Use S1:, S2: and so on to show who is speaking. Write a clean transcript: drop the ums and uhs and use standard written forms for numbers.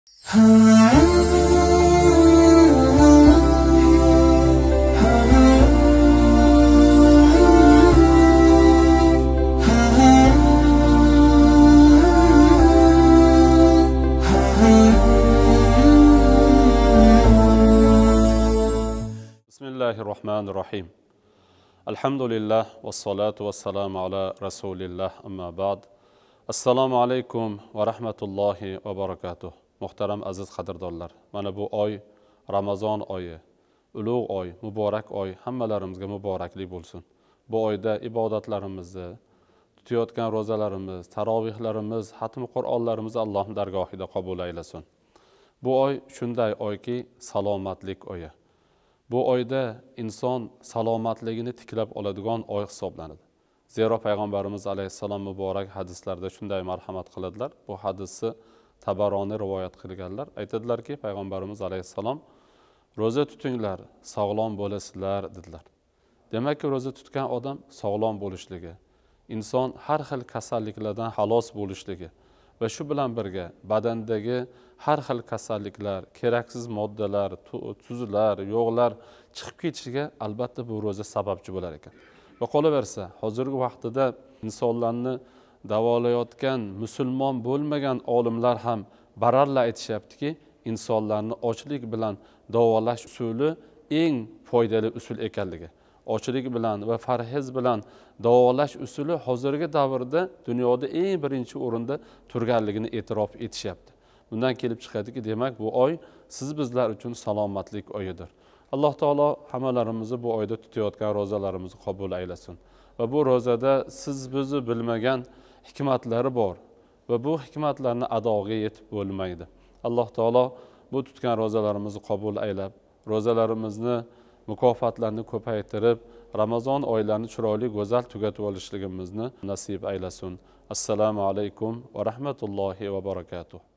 S1: Bismillahirrahmanirrahim. Alhamdulillah ve salatu ve selamu ala Resulillah amma ba'd. Assalomu alaykum va rahmatullohi va barakatuh. Muhtaram aziz qadrdonlar. Mana bu oy Ramazon oyi, ulug' oy, muborak oy hammalarimizga muborakli bo'lsin. Bu oyda ibodatlarimizni, tutayotgan ro'zalarimiz, tarovihlarimiz, xatm Qur'onlarimizni Allohning dargohida qabul aylasin. Bu oy shunday oyki, salomatlik oyi. Bu oyda inson salomatligini tiklab oladigan oy hisoblanadi. Zero payg'ambarimiz alayhissalom muborak hadislarda shunday marhamat qiladilar. Bu hadisni Tabaroni rivoyat qilganlar. Aytadilarki, payg'ambarimiz alayhissalom ro'za tutinglar, sog'lom bo'lasizlar dedilar. Demakki, ro'za tutgan odam sog'lom bo'lishligi, inson har xil kasalliklardan xalos bo'lishligi va shu bilan birga badandagi har xil kasalliklar, keraksiz moddalar, tuzlar, yog'lar chiqib ketishiga albatta bu ro'za sababchi bo'lar ekan. Va qolaversa, hozirgi vaqtda insonlarni davolayotgan musulmon bo'lmagan olimlar ham baralla aytishyaptiki, insonlarni ochlik bilan davolash usuli eng foydali usul ekanligi. Ochlik bilan va parhez bilan davolash usuli hozirgi davrda dunyoda eng birinchi o'rinda turganligini e'tirof etishyapti. Bundan kelib chiqadiki, demak bu oy siz bizlar uchun salomatlik oyidir. Alloh taolo hammalarimizni bu oyda tutayotgan ro'zalarimizni qabul aylasin. Va bu ro'zada siz bizni bilmagan hikmatlari bor va bu hikmatlarni adoga yetib bo'lmaydi. Alloh taolo bu tutgan ro'zalarimizni qabul aylab, ro'zalarimizni mukofotlarni ko'paytirib, Ramazon oylarini chiroyli go'zal tugatib olishligimizni nasib aylasin. Assalomu alaykum va rahmatullohi va barakatuh.